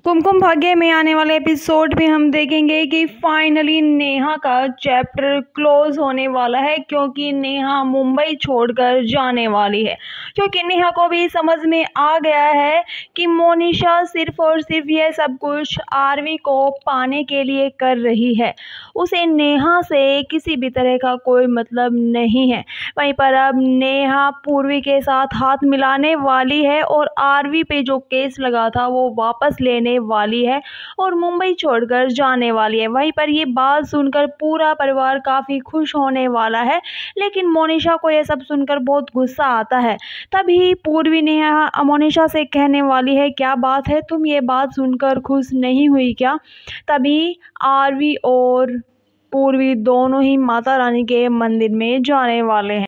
कुमकुम भाग्य में आने वाले एपिसोड में हम देखेंगे कि फाइनली नेहा का चैप्टर क्लोज होने वाला है, क्योंकि नेहा मुंबई छोड़कर जाने वाली है। क्योंकि नेहा को भी समझ में आ गया है कि मोनिशा सिर्फ और सिर्फ यह सब कुछ आरवी को पाने के लिए कर रही है। उसे नेहा से किसी भी तरह का कोई मतलब नहीं है। वहीं पर अब नेहा पूर्वी के साथ हाथ मिलाने वाली है और आरवी पे जो केस लगा था वो वापस लेने वाली है और मुंबई छोड़कर जाने वाली है। वहीं पर ये बात सुनकर पूरा परिवार काफ़ी खुश होने वाला है, लेकिन मोनिशा को यह सब सुनकर बहुत गुस्सा आता है। तभी पूर्वी नेहा मोनिशा से कहने वाली है, क्या बात है, तुम ये बात सुनकर खुश नहीं हुई क्या? तभी आरवी और पूर्वी दोनों ही माता रानी के मंदिर में जाने वाले हैं।